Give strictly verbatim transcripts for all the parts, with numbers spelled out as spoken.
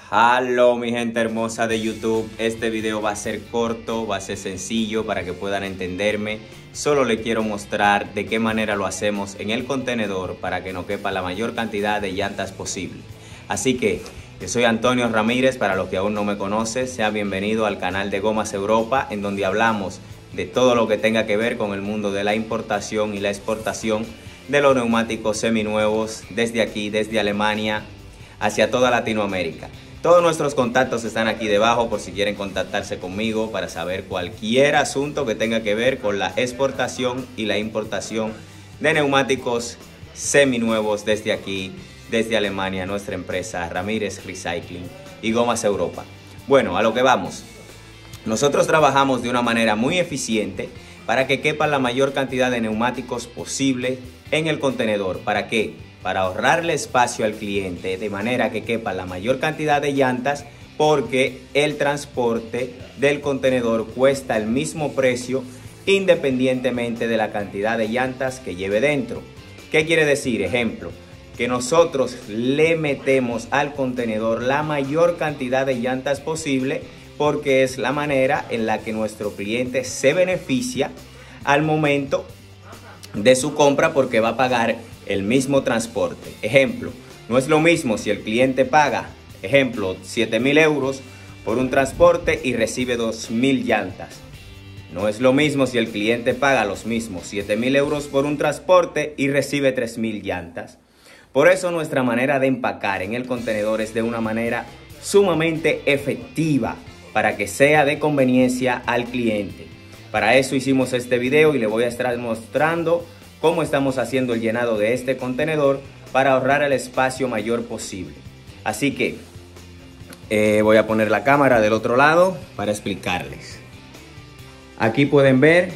Hello mi gente hermosa de YouTube, este video va a ser corto, va a ser sencillo para que puedan entenderme. Solo les quiero mostrar de qué manera lo hacemos en el contenedor para que nos quepa la mayor cantidad de llantas posible. Así que yo soy Antonio Ramírez, para los que aún no me conocen, sea bienvenido al canal de Gomas Europa, en donde hablamos de todo lo que tenga que ver con el mundo de la importación y la exportación de los neumáticos seminuevos desde aquí, desde Alemania, hacia toda Latinoamérica. Todos nuestros contactos están aquí debajo por si quieren contactarse conmigo para saber cualquier asunto que tenga que ver con la exportación y la importación de neumáticos seminuevos desde aquí, desde Alemania, nuestra empresa Ramírez Recycling y Gomas Europa. Bueno, a lo que vamos. Nosotros trabajamos de una manera muy eficiente para que quepan la mayor cantidad de neumáticos posible en el contenedor. ¿Para qué? Para ahorrarle espacio al cliente de manera que quepa la mayor cantidad de llantas, porque el transporte del contenedor cuesta el mismo precio independientemente de la cantidad de llantas que lleve dentro. ¿Qué quiere decir? Ejemplo, que nosotros le metemos al contenedor la mayor cantidad de llantas posible porque es la manera en la que nuestro cliente se beneficia al momento de su compra, porque va a pagar el mismo transporte. Ejemplo, no es lo mismo si el cliente paga, ejemplo, siete mil euros por un transporte y recibe dos mil llantas. No es lo mismo si el cliente paga los mismos siete mil euros por un transporte y recibe tres mil llantas. Por eso nuestra manera de empacar en el contenedor es de una manera sumamente efectiva para que sea de conveniencia al cliente. Para eso hicimos este video y le voy a estar mostrando cómo estamos haciendo el llenado de este contenedor para ahorrar el espacio mayor posible. Así que eh, voy a poner la cámara del otro lado para explicarles. Aquí pueden ver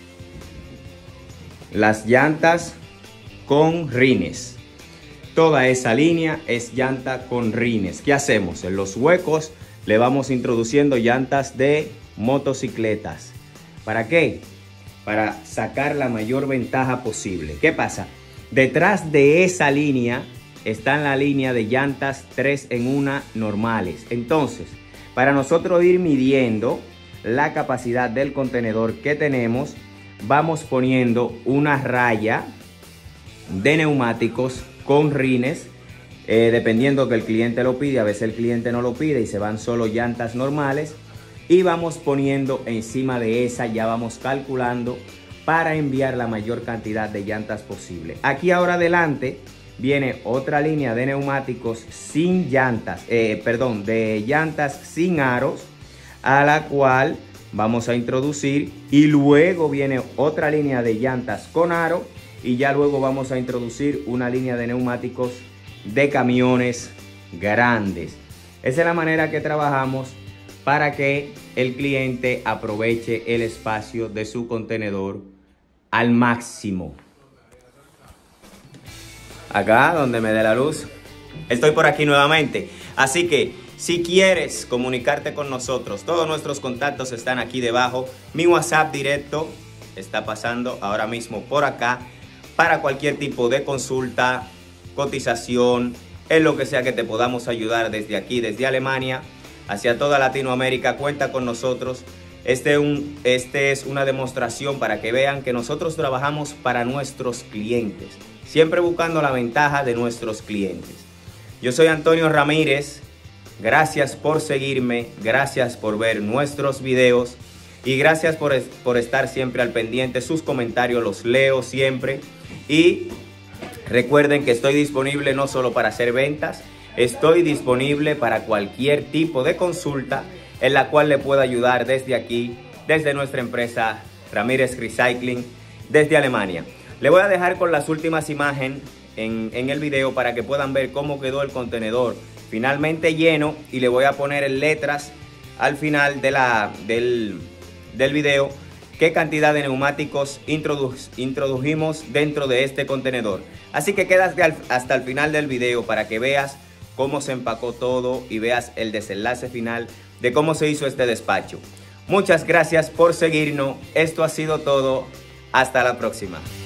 las llantas con rines. Toda esa línea es llanta con rines. ¿Qué hacemos? En los huecos le vamos introduciendo llantas de motocicletas. ¿Para qué? Para sacar la mayor ventaja posible. ¿Qué pasa? Detrás de esa línea está la línea de llantas tres en uno normales. Entonces, para nosotros ir midiendo la capacidad del contenedor que tenemos, vamos poniendo una raya de neumáticos con rines, eh, dependiendo que el cliente lo pide. A veces el cliente no lo pide y se van solo llantas normales. Y vamos poniendo encima de esa, ya vamos calculando para enviar la mayor cantidad de llantas posible. Aquí ahora adelante viene otra línea de neumáticos sin llantas, eh, perdón, de llantas sin aros, a la cual vamos a introducir, y luego viene otra línea de llantas con aro, y ya luego vamos a introducir una línea de neumáticos de camiones grandes. Esa es la manera que trabajamos para que el cliente aproveche el espacio de su contenedor al máximo. Acá donde me dé la luz, estoy por aquí nuevamente. Así que si quieres comunicarte con nosotros, todos nuestros contactos están aquí debajo. Mi WhatsApp directo está pasando ahora mismo por acá para cualquier tipo de consulta, cotización, en lo que sea que te podamos ayudar desde aquí, desde Alemania hacia toda Latinoamérica. Cuenta con nosotros. Este, un, este es una demostración para que vean que nosotros trabajamos para nuestros clientes, siempre buscando la ventaja de nuestros clientes. Yo soy Antonio Ramírez. Gracias por seguirme, gracias por ver nuestros videos y gracias por, por estar siempre al pendiente. Sus comentarios los leo siempre, y recuerden que estoy disponible no solo para hacer ventas, estoy disponible para cualquier tipo de consulta en la cual le pueda ayudar desde aquí, desde nuestra empresa Ramírez Recycling, desde Alemania. Le voy a dejar con las últimas imágenes en, en el video para que puedan ver cómo quedó el contenedor finalmente lleno, y le voy a poner en letras al final de la, del, del video qué cantidad de neumáticos introdu introdujimos dentro de este contenedor. Así que quédate hasta el final del video para que veas cómo se empacó todo y veas el desenlace final de cómo se hizo este despacho. Muchas gracias por seguirnos. Esto ha sido todo. Hasta la próxima.